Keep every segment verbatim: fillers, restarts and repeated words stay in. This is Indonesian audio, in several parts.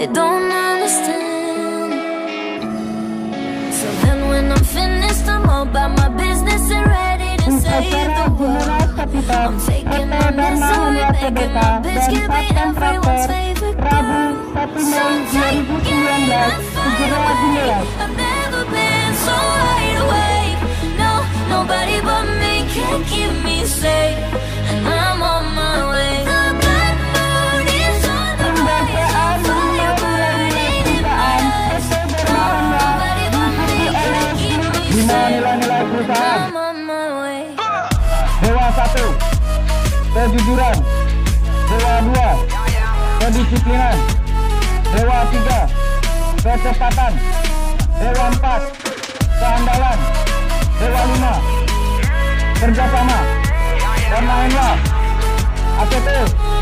don't understand. So then when I'm finished, I'm all about my business and ready to save the world. I'm taking on this away, making my bitch give me everyone's favorite girl. So taking that fire away. I've never been so wide awake. No, nobody but me can keep me safe, and I'm on my way. The black moon is on the rise, fire burning in my eyes. No, nobody but me can keep me safe, and I'm on my way. Dewa satu, kejujuran. Dewa dua, kedisiplinan. Dewa tiga, kecepatan. Dewa empat, keandalan. Dewa lima, kerjasama. DARMA HENWA, A T T.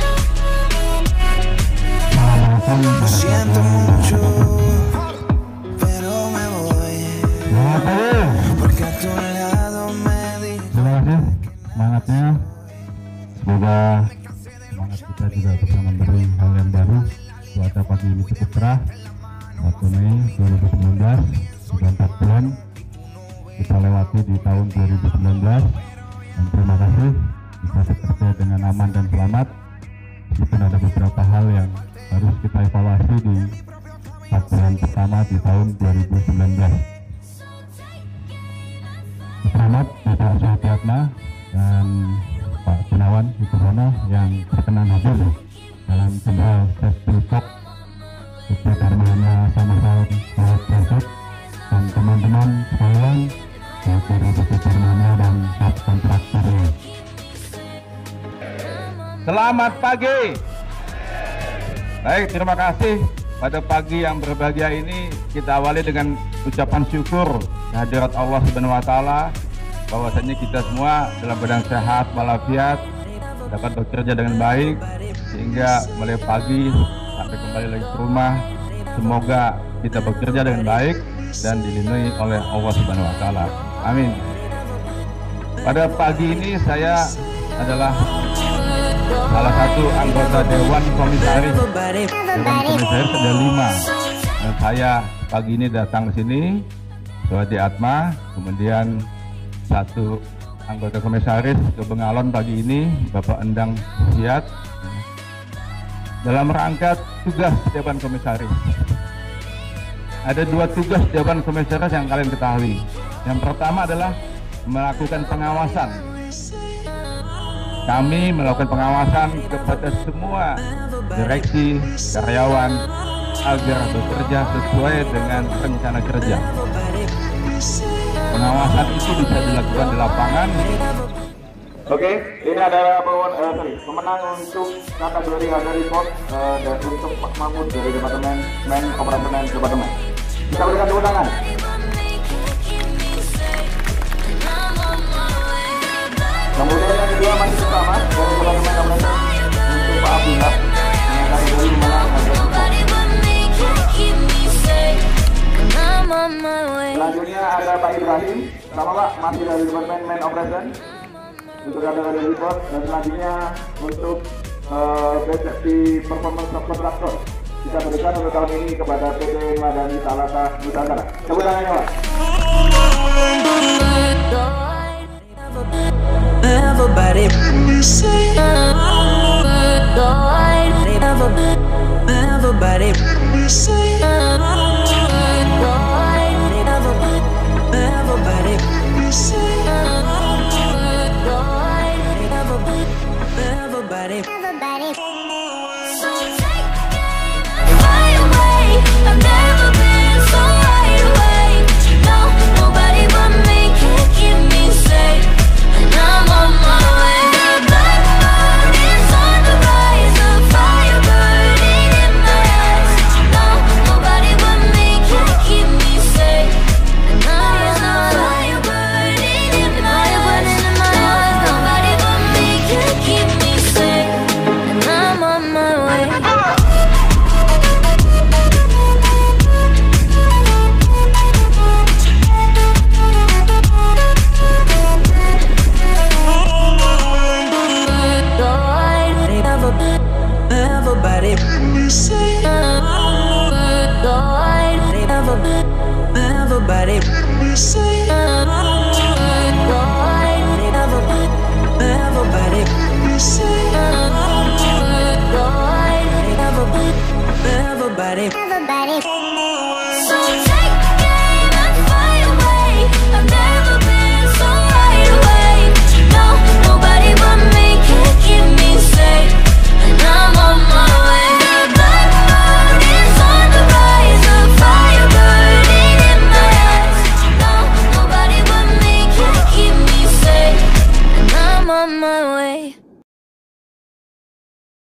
Siento mucho, pero me voy, porque a tu lado me di. Terima kasih semangatnya. Semoga semangat kita juga bisa memberi hal yang baru. Cuaca pagi ini cukup cerah. satu Mei dua ribu sembilan belas, sudah empat bulan kita lewati di tahun dua ribu sembilan belas. Dan terima kasih bisa bekerja dengan aman dan selamat. Meskipun ada beberapa hal yang harus kita evaluasi di empat bulan pertama di tahun dua ribu sembilan belas. Selamat Bapak Suhadiatma dan Pak Gunawan Wibowo yang berkenan hadir dalam jumlah safety talk untuk DARMA HENWA sama-sama Project dan teman-teman sekalian dari DARMA HENWA dan subkontraktornya. Selamat pagi. Baik, terima kasih. Pada pagi yang berbahagia ini kita awali dengan ucapan syukur kehadirat Allah Subhanahu wa taala bahwasanya kita semua dalam badan sehat walafiat dapat bekerja dengan baik sehingga mulai pagi sampai kembali lagi ke rumah semoga kita bekerja dengan baik dan dilindungi oleh Allah Subhanahu wa taala. Amin. Pada pagi ini saya adalah salah satu anggota Dewan Komisaris. Dewan Komisaris ada lima. Dan saya pagi ini datang ke sini Suhadiatma, kemudian satu anggota komisaris ke Bengalon pagi ini Bapak Endang Siat dalam rangka tugas Dewan Komisaris. Ada dua tugas Dewan Komisaris yang kalian ketahui. Yang pertama adalah melakukan pengawasan. Kami melakukan pengawasan kepada semua direksi, karyawan agar bekerja sesuai dengan rencana kerja. Pengawasan itu bisa dilakukan di lapangan. Oke, ini adalah uh, sorry, pemenang untuk kategori harga report uh, dan untuk Pak Mahmud dari Departemen Men Operasional Departemen. Kita berikan tepuk tangan. Kemudian yang kedua masih bersama dari Departemen Operasional untuk Pak Abdullah yang kategori pemenang harga report. Selanjutnya ada Pak Ibrahim, sama Pak, masih dari Departemen Man Operation untuk kategori report. Dan selanjutnya untuk uh, persepsi performance subkontraktor kita berikan untuk tahun ini kepada P T HENWA dan Salata Nusantara. Tepuk tangannya Pak. Everybody say everybody say everybody everybody so take fly away. I've never been so wide awake. No, nobody but me can keep me safe, and I'm on my way. The black moon is on the rise, the fire burning in my eyes. No, nobody but me can keep me safe, and I'm on my fire burning in my eyes. Nobody but me can keep me safe, and I'm Everybody say everybody say everybody everybody. So take